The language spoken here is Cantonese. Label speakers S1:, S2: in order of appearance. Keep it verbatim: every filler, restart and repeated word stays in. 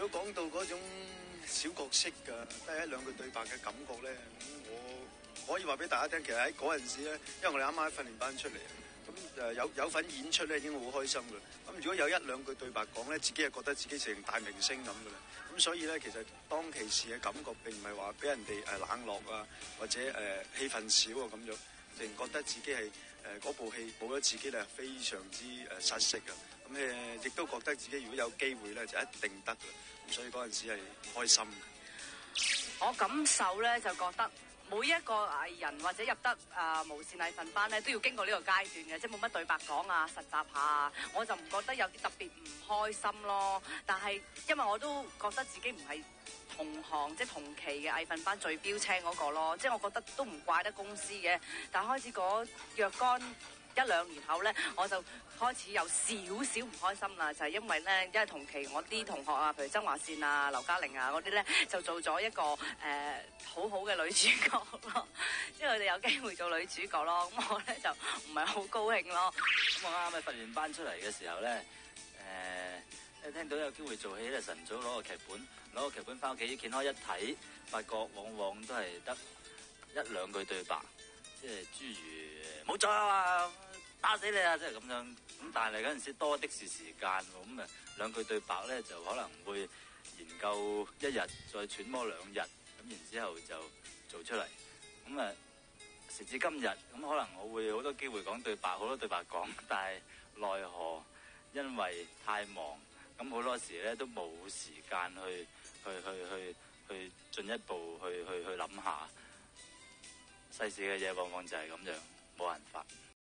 S1: 如果講到嗰種小角色嘅，得一兩句對白嘅感覺咧，咁我可以話俾大家聽，其實喺嗰陣時咧，因為我哋啱啱喺訓練班出嚟，咁誒有有份演出咧已經好開心㗎啦。咁如果有一兩句對白講咧，自己係覺得自己成大明星咁㗎啦。咁所以咧，其實當其時嘅感覺並唔係話俾人哋誒冷落啊，或者誒戲份少啊咁樣，淨覺得自己係誒嗰部戲冇咗自己咧，非常之誒失色啊。咁誒亦都覺得自己如果有機會咧，就一定得㗎。咁所以嗰陣時係開心。
S2: 我感受咧就覺得每一個藝人或者入得啊、呃、無線藝訓班咧，都要經過呢個階段嘅，即係冇乜對白講啊，實習下，我就唔覺得有啲特別唔開心咯。但係因為我都覺得自己唔係同行即係同期嘅藝訓班最標青嗰個咯，即係我覺得都唔怪得公司嘅。但係開始嗰若干一兩年後咧，我就開始有少少唔開心啦，就係、是、因為咧，因為同期我啲同學啊，譬如曾華倩啊、劉嘉玲啊嗰啲咧，就做咗一個誒、呃、好好嘅女主角咯，即係佢哋有機會做女主角咯，咁我咧就唔係好高興咯。
S3: 咁我啱啱喺訓練班出嚟嘅時候咧，誒、呃、一聽到有機會做戲咧，晨早攞個劇本，攞個劇本翻屋企掀開一睇，發覺往往都係得一兩句對白。即係諸如冇錯啊，打死你啊！即係咁樣。咁但係嗰陣時多的是時間喎，咁啊兩句對白咧就可能會研究一日，再揣摩兩日，咁然之後就做出嚟。咁啊時至今日，咁可能我會好多機會講對白，好多對白講，但係奈何因為太忙，咁好多時咧都冇時間去去去去去進一步去去去諗下。世事嘅嘢往往就係咁樣，冇辦法。